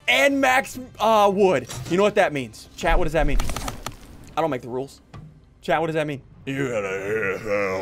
and max wood. You know what that means? Chat, what does that mean? I don't make the rules. Chat, what does that mean? You gotta